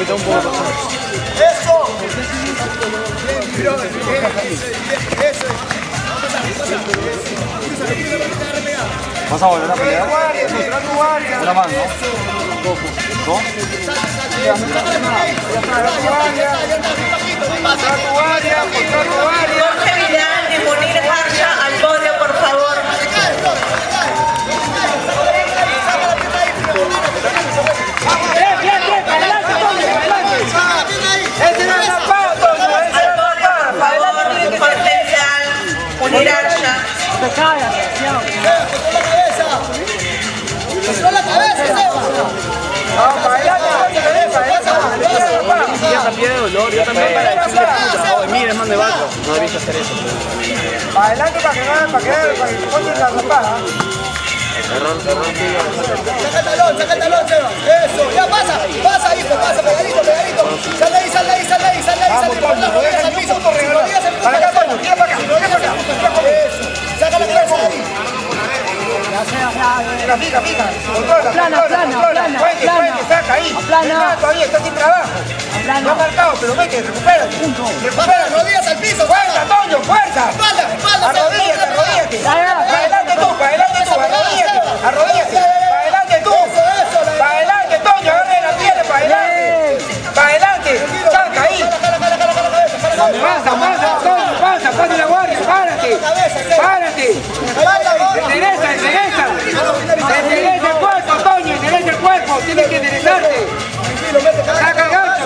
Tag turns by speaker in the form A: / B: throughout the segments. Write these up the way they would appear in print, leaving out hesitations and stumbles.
A: mitad un poco.
B: ¡Eso!
A: ¿Vas a volver a pelear? Una más, ¿no? ¿No?
C: Jorge Vidal y Munir Harsha al podio, por favor. Munir Harsha.
A: Ya también de dolor, yo también para decirle puta, joder, mira, man de vaco. No debiste hacer eso.
B: Para adelante para que pongan la zapada.
A: Error tuyo.
B: Saca el talón, Seba. Eso, ya pasa, hijo, pasa, pegadito. Sal de ahí. Por las rodillas al piso. Para acá, Toño, tira para acá. Eso, saca la cabeza de ahí. Fija. Plana. Saca ahí. Todavía está sin trabajo. No ha marcado, pero vete, recupérate. Recupera, rodillas al piso. Fuerza, Toño, fuerza. Espalda. Arrodíllate. Para adelante tú, arrodíllate. Para adelante, Toño, agarre la piel, para adelante. Saca ahí. Pasa la guardia, párate. Endereza el cuerpo, Toño, endereza el cuerpo, tienes que enderezarte. Saca el gancho.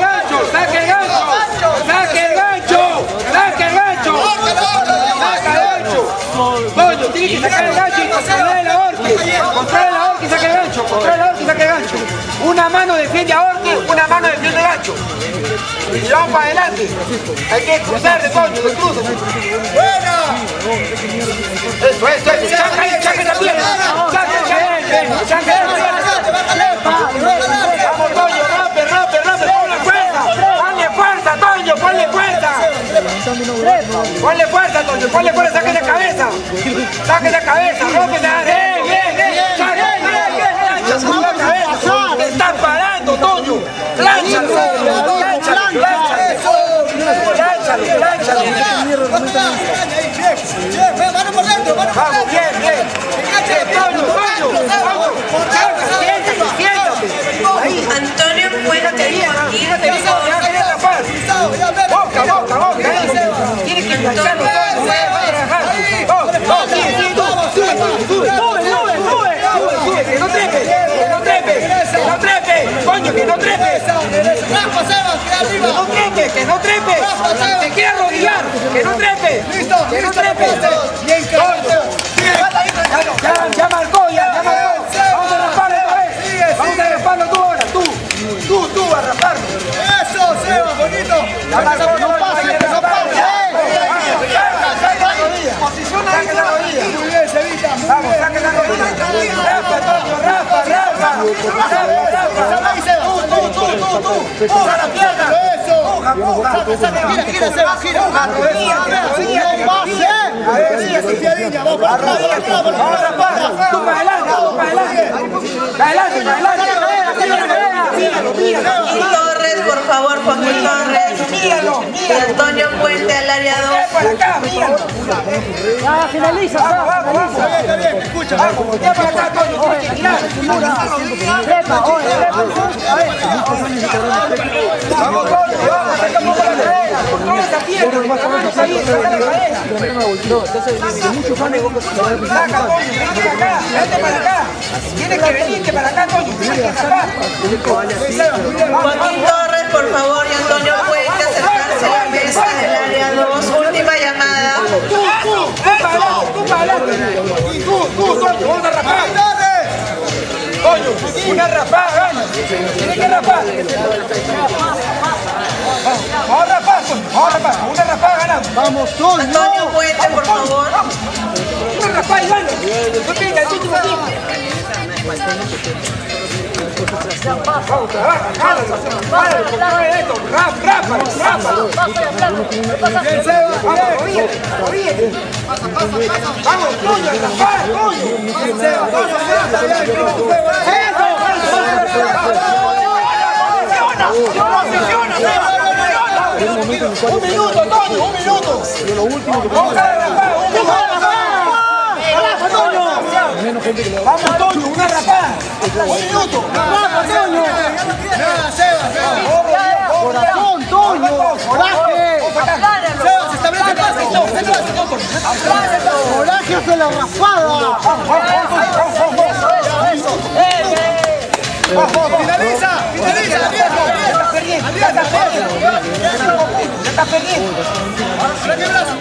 B: Toño, tienes que sacar el gancho y controlar el ahorque. Controla el ahorque y saca el gancho. Una mano defiende a ahorque, una mano defiende el gancho. Y vamos para adelante. Hay que cruzar de Toño, de cruzo. ¡Buena! Eso. Saca la pierna. Vamos, Toño, rompe. Ponle fuerza, Toño, ponle fuerza. Ponle fuerza, saque la cabeza, rómpela. Saca la cabeza. Te estás parando, Toño. Lánchalo. Mano por dentro. Vamos, bien. Toño. Siéntate.
C: Antonio Puente Joaquín.
B: Boca. Tienes que engancharlo, Sube. Que no trepe. Coño, que no trepe. Que no trepe. Se quiere arrodillar. Que no trepe. Listo. Ya marcó. Vamos a rasparlo otra vez. Vamos a rasparlo tú ahora. Tú a rasparlo. Eso, Seba, bonito. Ya marcó, no pase. Posiciona ahí la rodilla. Muy bien, Sevita. Vamos, saque la rodilla. Raspa, Toño, raspa. Tú. Puja la pierna. Eso. Puja. Gira, Seba, gira. Rodilla. Vamos para adelante. Tú para adelante.
C: Joaquín Torres, por favor, Joaquín Torres. Y Antonio Puente al área 2.
D: Ya, finaliza.
B: Está bien, escucha. Vamos, ya para acá, Toño, tienes que girar. Vamos, Toño, saca un poco la cadera. Controla esa pierna. Saca la cadera. Saca, Toño, vente para acá. Tienes que venirte para acá, Toño. Tienes que sacar.
C: Joaquín Torres, por favor, y Antonio Puente acercarse a la mesa del área 2. Última llamada.
B: Tú para adelante. Tú, Toño, vamos a rapar. Toño, una rapada, gana. Tienes que rapar. Vamos a rapar, una rapada ganamos. Vamos, Toño.
C: Antonio Puente, por favor.
B: Una rapada y gana. No tenga el último tiempo. Vamos, trabaja, vamos, Toño, Un minuto, Toño, un minuto.
A: Lo último que
B: Vamos, Toño, una rapada. Un minuto. Vamos, Toño. Nada, Sebas. Corazón, Toño. Coraje. Sebas, establece paz. Coraje hacia la raspada. Finaliza, viejo. Ya está perdiendo. ¿Para qué brazo?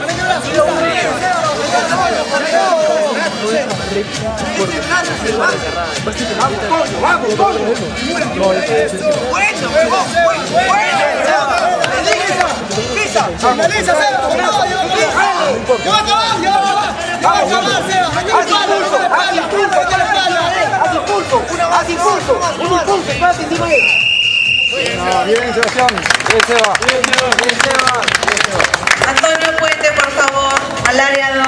B: Vamos, Toño. Pisa. Finaliza, Sebas. Ya va a acabar, Sebas. Haz impulso.
A: Bien, Sebastián. Bien, Seba.
C: Antonio Puente, por favor, al área 2.